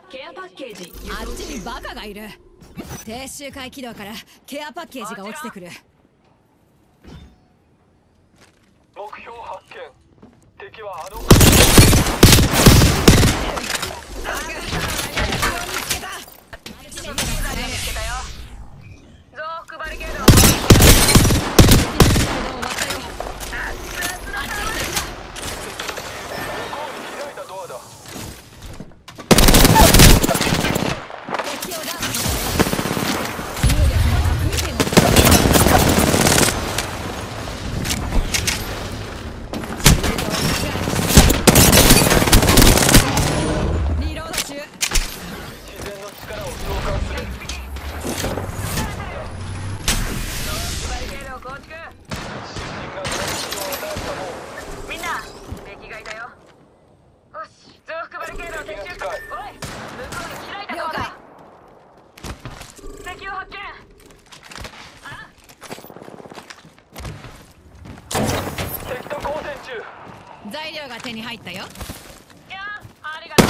ケアパッケージ。 あっちにバカがいる。低周回軌道からケアパッケージが落ちてくる。 目標発見。敵はあの増幅バリケード。 開いたドアだ。 リロード中。 自然の力を召喚する。 バリケードを構築。 新人が大を与えたもん。 みんな敵がいたよ。よし、増幅バリケードを撤収。おい、向こうに開いたドアだ。敵を発見。 敵と交戦中。 材料が手に入ったよ。 いやありがとう。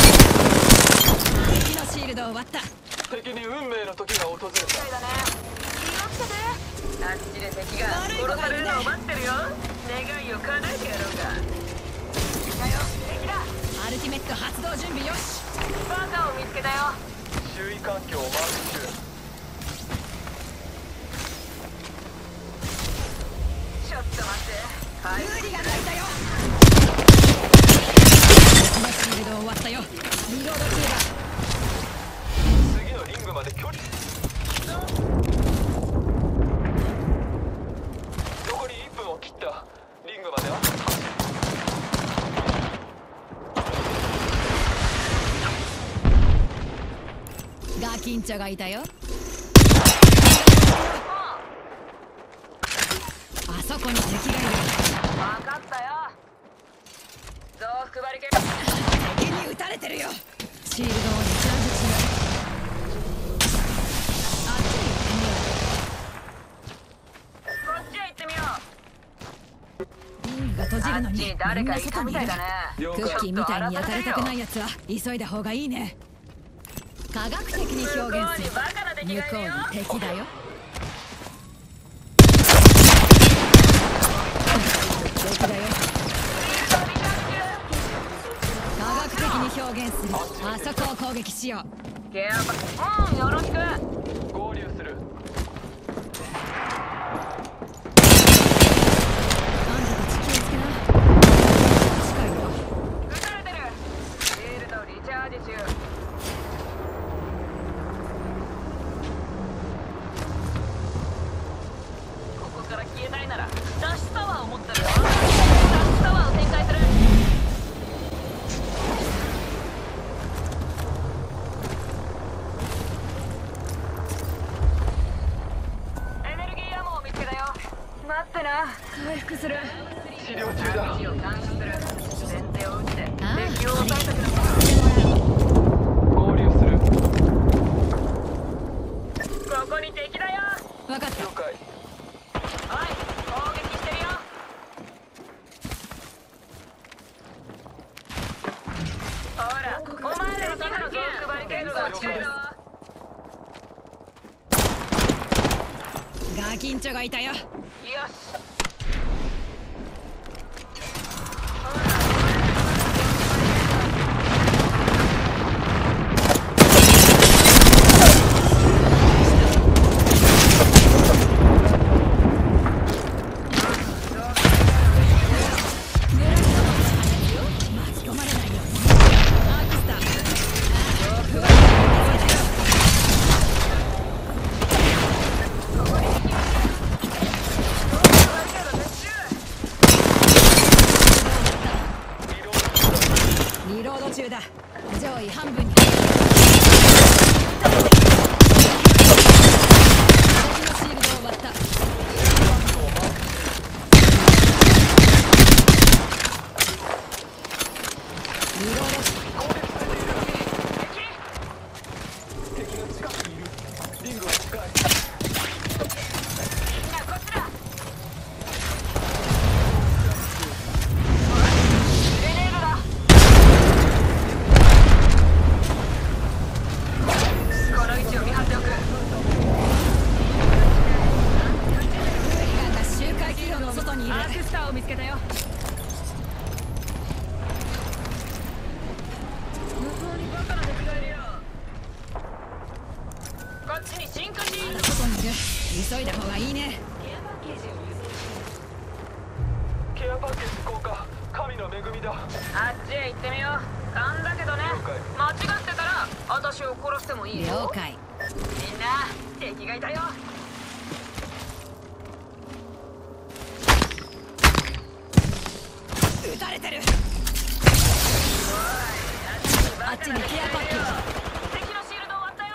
敵のシールドを割った。 敵に運命の時が訪れた。 そうだね。気をつけて。あっちで敵が殺されるのを待ってるよ。願いを叶えてやろうか。だよ、敵だ。 アルティメット発動準備よし。 バカを見つけたよ。 周囲環境をマーク中。 ちょっと待って。はい、 無理がないだよ。敵のシールドを割ったよ。リロード中だ。 次のリングまで距離。残り1分を切った。リングまであと8。 ガキンチョがいたよ。あそこに敵がいる。 分かったよ。増幅バリケード。 敵に撃たれてるよ。シールドをリチャージ中。あっちに行ってみよこっちへ行ってみよう。 う。リングが閉じるのにみん誰かない外にいるたみたい。だね。 クッキーみたいにやたれたくないやつは急いだ方がいいね。科学的に表現する。 バカな敵向こがいるよ。 うに敵だよ。敵だよ。科学的に表現する。あそこを攻撃しよう。 ケアパ、よろしく。 合流する。 あんたたち気をつけな。近いよ。 撃たれてる。シールドリチャージ中。ここから消えたいならダッシュタワーを持ってるよ。ダッシュタワーを展開する。エネルギーアモを見つけたよ。待ってな、回復する。 治療中だ。 死を監視する。先手を打ってああ敵を抑えたけど。 合流する。 ここに敵だよ。 分かった。 了解。 はい、攻撃してるよ。ほら、お前らのための増幅バリケードが近いぞ。 ガキンチョがいたよ。 よし。 巻き込まれないように。アーキスター。リロード中だ。上位半分に。敵のシールドを割った。リロード。 敵が近くにいる。リングは近い。 みんなこっちだ。グレネードだ。 にバカな敵がいるよ。こっちに進化シールド。 外に行く。急いだ方がいいね。 ケアパッケージ効果神の恵みだ。 あっちへ行ってみよう。勘だけどね、間違ってたら私を殺してもいいよ。 了解。 みんな敵がいたよ。 撃たれてる。 おい、 あっちにケアパッケージ。 敵のシールド終わったよ。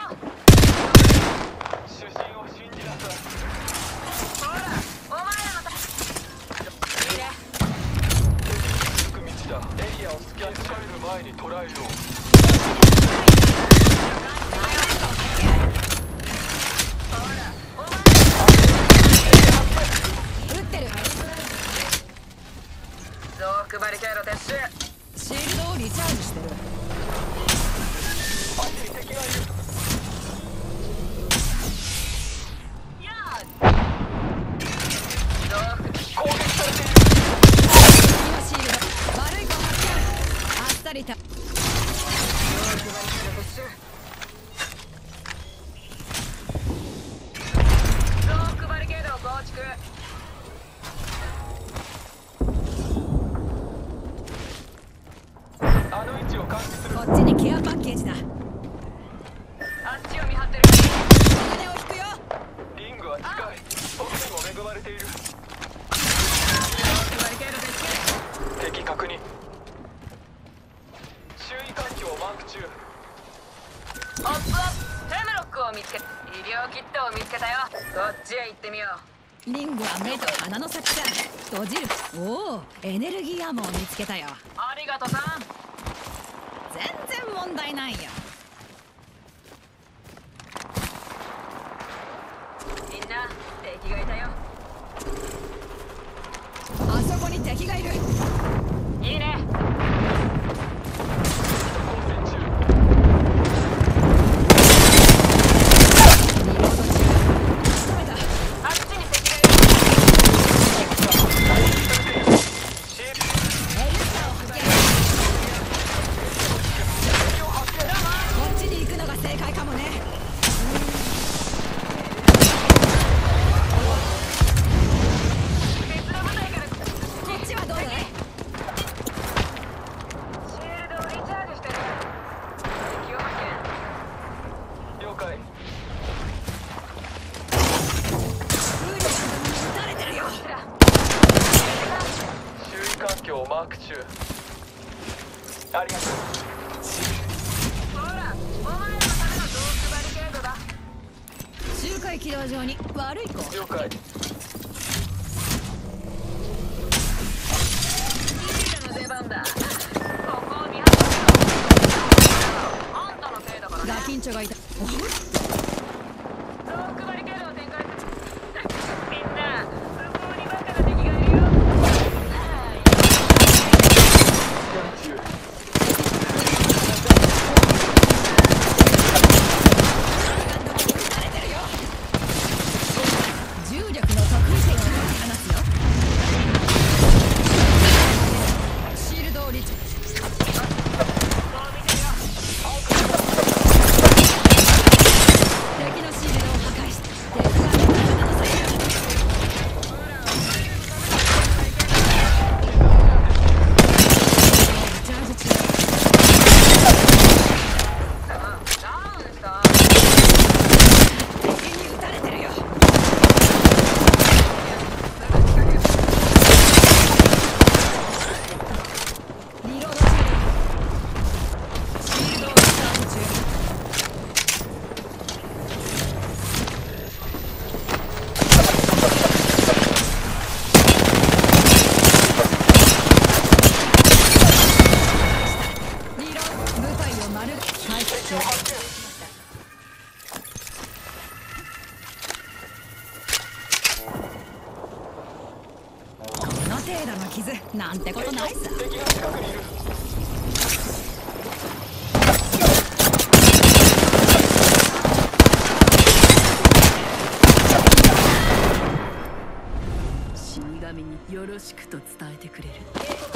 主審を信じなさい。 ほら、お前らのいいね。 行く道だ。エリアをスキャンされる前に捉えよう。 撃ってる。 ゾークバリケード撤収。 シールドをリチャージしてる。 あっちに敵がいる。 やーゾーク攻撃されている。 今シールド。悪い子発見。あっさりた。 ゾークバリケード撤収。ゾークバリケードを構築。 あの位置を監視する。 こっちにケアパッケージだ。 あっちを見張ってる。 お金を引くよ。 リングは近い。僕にも恵まれている。 ゾークバリケード撤収。 敵確認。周囲環境をマーク中。 オップアップ。ヘムロックを見つけ、医療キットを見つけたよ。こっちへ行ってみよう。 リングは目と鼻の先だ。閉じる。おお、エネルギーアーモを見つけたよ。 ありがとさん。 全然問題ないよ。 みんな敵がいたよ。 あそこに敵がいる。 いいね。 交戦中。 リロード中。仕留めた。 あっちに敵がいる。 シールエルサを発見。こっちに行くのが正解かもね。 別の部隊からこっちはどうだい。 シールドをリチャージしてる。敵を発了解。 ウーリさんに撃たれてるよ。 見。 周囲環境をマーク中。ありがとう。 ほら、お前のためのゾークバリケードだ。 周回軌道上に悪い子。 了解。 リーダーの出番だ。ここを見張ってろ。あんたのせいだからね。 ガキンチョがいた。おっ、 ゾークバリケードを展開する。みんな、向こうにバカな敵がいるよ。 スキャン中。 撃たれてるよ。重力の得意点を解き放つよ。シールドをリチャージ。敵のシールドを破壊して敵が味方のせいだ。リチャージ中。 ダウンした。 敵に撃たれてるよ。リロード中。シールドをリチャージ中。リロード。部隊を丸回復中。この程度の傷なんてことないさ。 敵が近くにいる。 死神によろしくと伝えてくれる。 警告